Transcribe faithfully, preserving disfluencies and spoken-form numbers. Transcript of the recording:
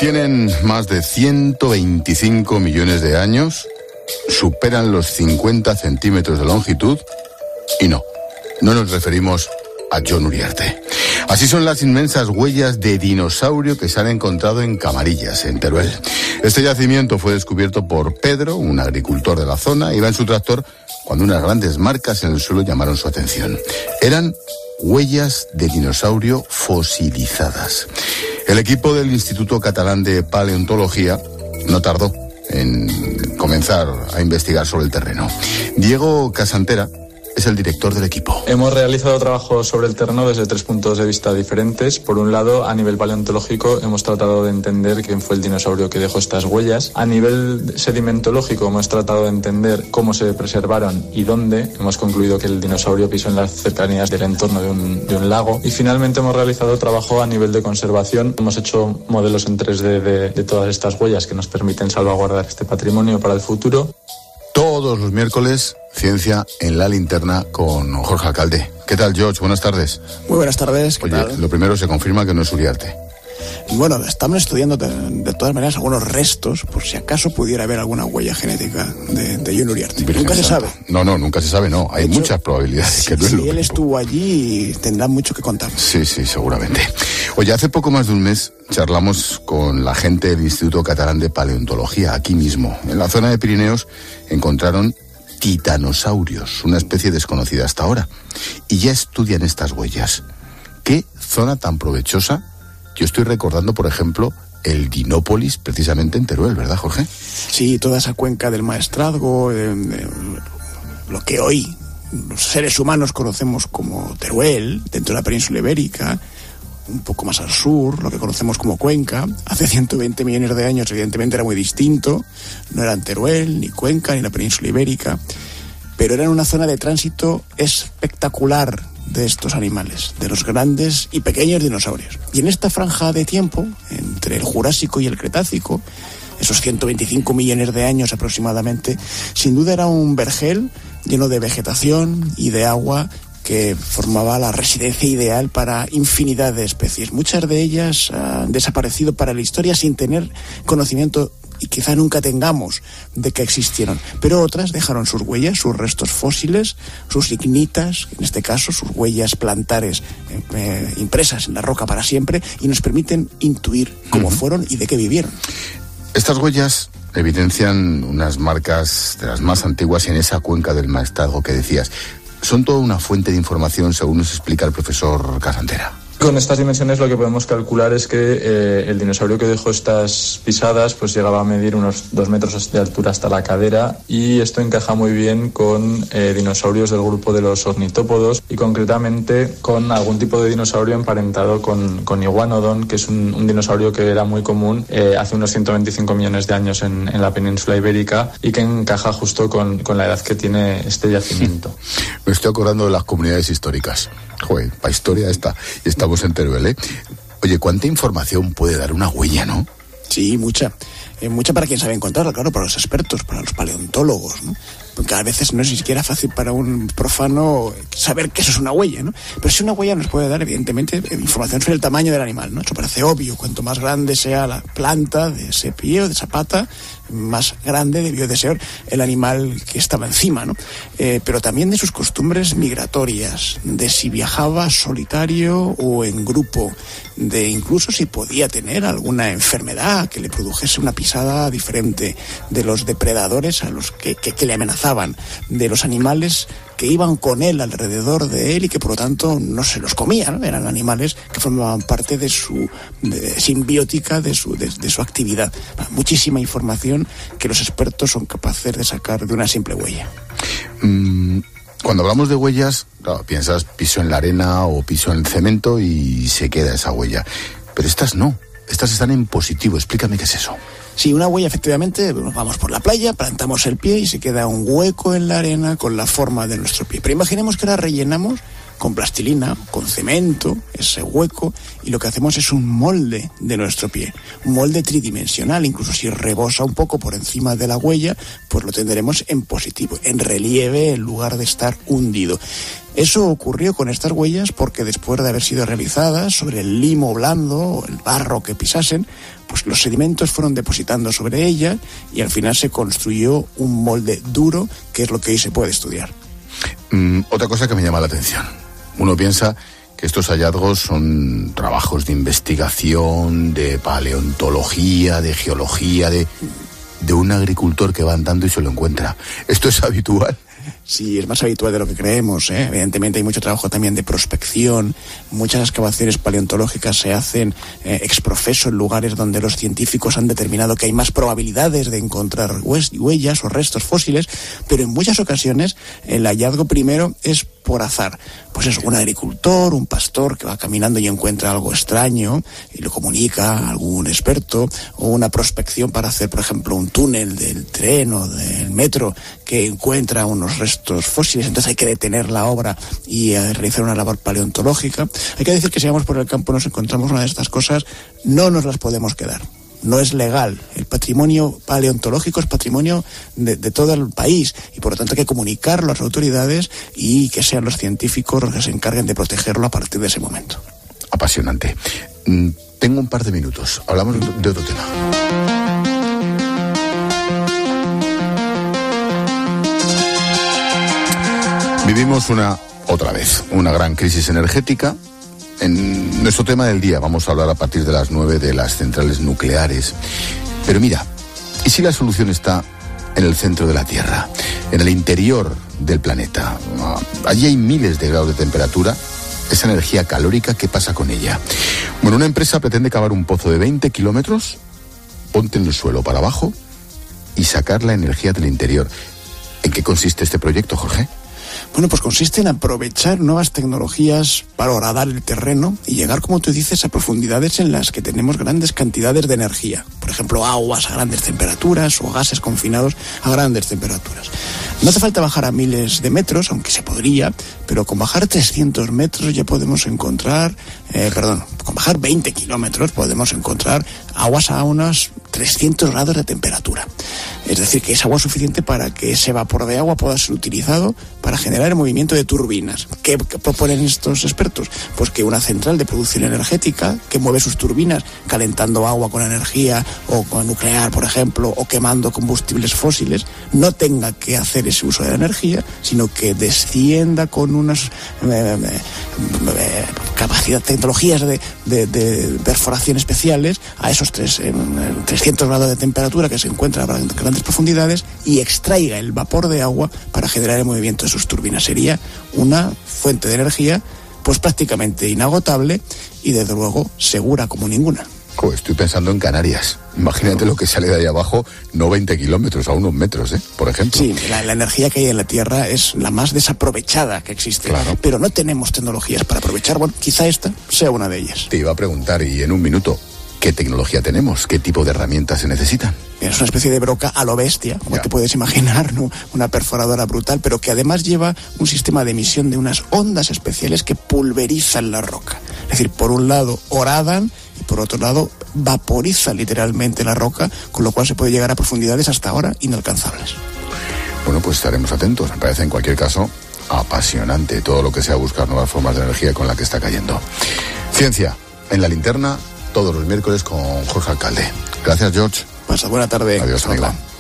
Tienen más de ciento veinticinco millones de años, superan los cincuenta centímetros de longitud y no, no nos referimos a Jon Uriarte. Así son las inmensas huellas de dinosaurio que se han encontrado en Camarillas, en Teruel. Este yacimiento fue descubierto por Pedro, un agricultor de la zona. Iba en su tractor cuando unas grandes marcas en el suelo llamaron su atención. Eran huellas de dinosaurio fosilizadas. El equipo del Instituto Catalán de Paleontología no tardó en comenzar a investigar sobre el terreno. Diego Casantera es el director del equipo. Hemos realizado trabajo sobre el terreno desde tres puntos de vista diferentes. Por un lado, a nivel paleontológico, hemos tratado de entender quién fue el dinosaurio que dejó estas huellas. A nivel sedimentológico, hemos tratado de entender cómo se preservaron y dónde. Hemos concluido que el dinosaurio pisó en las cercanías del entorno de un, de un lago. Y finalmente hemos realizado trabajo a nivel de conservación. Hemos hecho modelos en tres D de, de todas estas huellas que nos permiten salvaguardar este patrimonio para el futuro. Todos los miércoles, Ciencia en la Linterna con Jorge Alcalde. ¿Qué tal, George? Buenas tardes. Muy buenas tardes. ¿Qué Oye, tal? Lo primero, se confirma que no es Uriarte. Bueno, estamos estudiando de, de todas maneras algunos restos, por si acaso pudiera haber alguna huella genética de, de Jon Uriarte. Virgen Nunca se Santa. sabe. No, no, nunca se sabe, no. Hay De hecho, muchas probabilidades Si, que no es si lo él mismo. estuvo allí, tendrá mucho que contar. Sí, sí, seguramente. Oye, hace poco más de un mes charlamos con la gente del Instituto Catalán de Paleontología, aquí mismo. En la zona de Pirineos encontraron titanosaurios, una especie desconocida hasta ahora. Y ya estudian estas huellas. ¿Qué zona tan provechosa? Yo estoy recordando, por ejemplo, el Dinópolis, precisamente en Teruel, ¿verdad, Jorge? Sí, toda esa cuenca del Maestrazgo, eh, eh, lo que hoy los seres humanos conocemos como Teruel, dentro de la península ibérica, un poco más al sur, lo que conocemos como Cuenca. Hace ciento veinte millones de años, evidentemente, era muy distinto. No eran Teruel, ni Cuenca, ni la península ibérica, pero eran una zona de tránsito espectacular de estos animales, de los grandes y pequeños dinosaurios. Y en esta franja de tiempo, entre el Jurásico y el Cretácico, esos ciento veinticinco millones de años aproximadamente, sin duda era un vergel lleno de vegetación y de agua que formaba la residencia ideal para infinidad de especies. Muchas de ellas han desaparecido para la historia sin tener conocimiento y quizá nunca tengamos de que existieron. Pero otras dejaron sus huellas, sus restos fósiles, sus ignitas, en este caso sus huellas plantares eh, impresas en la roca para siempre, y nos permiten intuir cómo uh-huh. fueron y de qué vivieron. Estas huellas evidencian unas marcas de las más antiguas en esa cuenca del Maestrazgo que decías. Son toda una fuente de información, según nos explica el profesor Casantera. Con estas dimensiones lo que podemos calcular es que eh, el dinosaurio que dejó estas pisadas pues llegaba a medir unos dos metros de altura hasta la cadera, y esto encaja muy bien con eh, dinosaurios del grupo de los ornitópodos y concretamente con algún tipo de dinosaurio emparentado con, con Iguanodon, que es un, un dinosaurio que era muy común eh, hace unos ciento veinticinco millones de años en, en la península ibérica y que encaja justo con, con la edad que tiene este yacimiento. Me estoy acordando de las comunidades históricas. Joder, para historia esta. Y estamos en Teruel, ¿eh? Oye, ¿cuánta información puede dar una huella, no? Sí, mucha. Eh, mucha para quien sabe encontrarla, claro, para los expertos, para los paleontólogos, ¿no? Porque a veces no es ni siquiera fácil para un profano saber que eso es una huella, ¿no? Pero si una huella nos puede dar, evidentemente, información sobre el tamaño del animal, ¿no? Eso parece obvio. Cuanto más grande sea la planta de ese pie o de esa pata, más grande debió de ser el animal que estaba encima, ¿no? Eh, pero también de sus costumbres migratorias, de si viajaba solitario o en grupo, de incluso si podía tener alguna enfermedad que le produjese una pisada diferente, de los depredadores a los que, que, que le amenazaban, de los animales que iban con él alrededor de él y que por lo tanto no se los comían, ¿no? Eran animales que formaban parte de su de, simbiótica, de su, de, de su actividad. Muchísima información que los expertos son capaces de sacar de una simple huella. Mm, cuando hablamos de huellas, claro, piensas piso en la arena o piso en el cemento y se queda esa huella. Pero estas no, estas están en positivo. Explícame qué es eso. Sí, una huella, efectivamente, nos vamos por la playa, plantamos el pie y se queda un hueco en la arena con la forma de nuestro pie. Pero imaginemos que la rellenamos con plastilina, con cemento, ese hueco, y lo que hacemos es un molde de nuestro pie, un molde tridimensional. Incluso si rebosa un poco por encima de la huella, pues lo tendremos en positivo, en relieve, en lugar de estar hundido. Eso ocurrió con estas huellas porque después de haber sido realizadas sobre el limo blando o el barro que pisasen, pues los sedimentos fueron depositando sobre ellas y al final se construyó un molde duro, que es lo que hoy se puede estudiar. Mm, otra cosa que me llama la atención. Uno piensa que estos hallazgos son trabajos de investigación, de paleontología, de geología, de, de un agricultor que va andando y se lo encuentra. ¿Esto es habitual? Sí, es más habitual de lo que creemos, ¿eh? Evidentemente hay mucho trabajo también de prospección, muchas excavaciones paleontológicas se hacen eh, ex profeso en lugares donde los científicos han determinado que hay más probabilidades de encontrar huellas o restos fósiles, pero en muchas ocasiones el hallazgo primero es por azar. Pues es un agricultor, un pastor que va caminando y encuentra algo extraño y lo comunica a algún experto, o una prospección para hacer, por ejemplo, un túnel del tren o del metro que encuentra unos restos fósiles, entonces hay que detener la obra y eh, realizar una labor paleontológica. Hay que decir que si vamos por el campo nos encontramos una de estas cosas, no nos las podemos quedar. No es legal. El patrimonio paleontológico es patrimonio de, de todo el país y por lo tanto hay que comunicarlo a las autoridades y que sean los científicos los que se encarguen de protegerlo a partir de ese momento. Apasionante. Mm, tengo un par de minutos. Hablamos de otro tema. Vivimos una, otra vez, una gran crisis energética. En nuestro tema del día vamos a hablar a partir de las nueve de las centrales nucleares. Pero mira, ¿y si la solución está en el centro de la Tierra, en el interior del planeta? Allí hay miles de grados de temperatura. Esa energía calórica, ¿qué pasa con ella? Bueno, una empresa pretende cavar un pozo de veinte kilómetros, ponte en el suelo para abajo y sacar la energía del interior. ¿En qué consiste este proyecto, Jorge? Bueno, pues consiste en aprovechar nuevas tecnologías para horadar el terreno y llegar, como tú dices, a profundidades en las que tenemos grandes cantidades de energía. Por ejemplo, aguas a grandes temperaturas o gases confinados a grandes temperaturas. No hace falta bajar a miles de metros, aunque se podría, pero con bajar trescientos metros ya podemos encontrar, eh, perdón, con bajar veinte kilómetros podemos encontrar aguas a unos trescientos grados de temperatura. Es decir, que es agua suficiente para que ese vapor de agua pueda ser utilizado para generar el movimiento de turbinas. ¿Qué, qué proponen estos expertos? Pues que una central de producción energética que mueve sus turbinas calentando agua con energía o con nuclear, por ejemplo, o quemando combustibles fósiles, no tenga que hacer ese uso de la energía, sino que descienda con unas eh, eh, capacidades, tecnologías de, de, de perforación especiales a esos tres, eh, trescientos grados de temperatura que se encuentran a grandes profundidades y extraiga el vapor de agua para generar el movimiento de sus turbinas. Sería una fuente de energía pues prácticamente inagotable y desde luego segura como ninguna. Oh, estoy pensando en Canarias. Imagínate lo que sale de ahí abajo, no veinte kilómetros, a unos metros, ¿eh? Por ejemplo. Sí, la, la energía que hay en la Tierra es la más desaprovechada que existe. Claro. Pero no tenemos tecnologías para aprovechar. Bueno, quizá esta sea una de ellas. Te iba a preguntar, y en un minuto, ¿qué tecnología tenemos? ¿Qué tipo de herramientas se necesitan? Es una especie de broca a lo bestia, como ya te puedes imaginar, ¿no? Una perforadora brutal, pero que además lleva un sistema de emisión de unas ondas especiales que pulverizan la roca. Es decir, por un lado horadan y por otro lado vaporizan literalmente la roca, con lo cual se puede llegar a profundidades hasta ahora inalcanzables. Bueno, pues estaremos atentos. Me parece en cualquier caso apasionante todo lo que sea buscar nuevas formas de energía con la que está cayendo. Ciencia en la linterna, todos los miércoles con Jorge Alcalde. Gracias, George. Pasa buena tarde. Adiós, amigo.